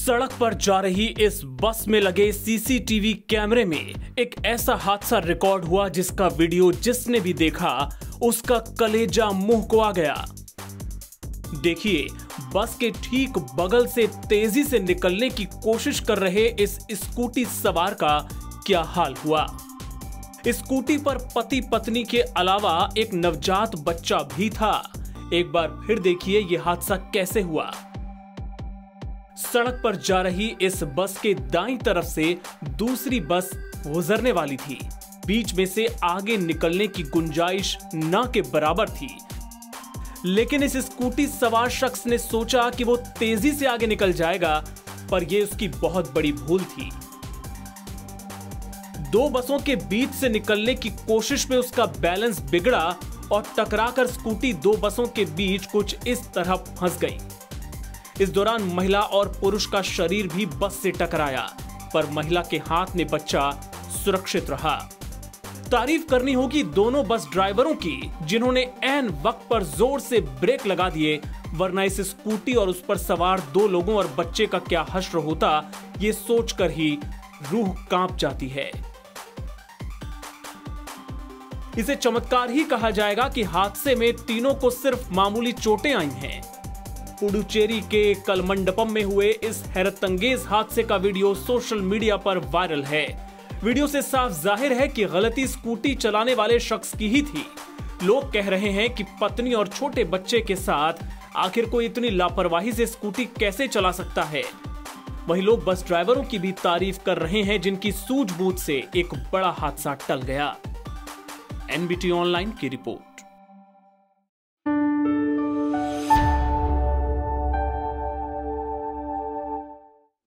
सड़क पर जा रही इस बस में लगे सीसीटीवी कैमरे में एक ऐसा हादसा रिकॉर्ड हुआ जिसका वीडियो जिसने भी देखा उसका कलेजा मुंह को आ गया। देखिए, बस के ठीक बगल से तेजी से निकलने की कोशिश कर रहे इस स्कूटी सवार का क्या हाल हुआ। स्कूटी पर पति पत्नी के अलावा एक नवजात बच्चा भी था। एक बार फिर देखिए यह हादसा कैसे हुआ। सड़क पर जा रही इस बस के दाईं तरफ से दूसरी बस गुजरने वाली थी। बीच में से आगे निकलने की गुंजाइश न के बराबर थी, लेकिन इस स्कूटी सवार शख्स ने सोचा कि वो तेजी से आगे निकल जाएगा, पर यह उसकी बहुत बड़ी भूल थी। दो बसों के बीच से निकलने की कोशिश में उसका बैलेंस बिगड़ा और टकराकर स्कूटी दो बसों के बीच कुछ इस तरह फंस गई। इस दौरान महिला और पुरुष का शरीर भी बस से टकराया, पर महिला के हाथ में बच्चा सुरक्षित रहा। तारीफ करनी होगी दोनों बस ड्राइवरों की, जिन्होंने ऐन वक्त पर जोर से ब्रेक लगा दिए, वरना इस स्कूटी और उस पर सवार दो लोगों और बच्चे का क्या हश्र होता, ये सोचकर ही रूह कांप जाती है। इसे चमत्कार ही कहा जाएगा कि हादसे में तीनों को सिर्फ मामूली चोटें आई हैं। पुडुचेरी के कलमंडपम में हुए इस हैरतअंगेज हादसे का वीडियो सोशल मीडिया पर वायरल है। वीडियो से साफ जाहिर है कि गलती स्कूटी चलाने वाले शख्स की ही थी। लोग कह रहे हैं कि पत्नी और छोटे बच्चे के साथ आखिर कोई इतनी लापरवाही से स्कूटी कैसे चला सकता है। वहीं लोग बस ड्राइवरों की भी तारीफ कर रहे हैं, जिनकी सूझबूझ से एक बड़ा हादसा टल गया। NBT ऑनलाइन की रिपोर्ट।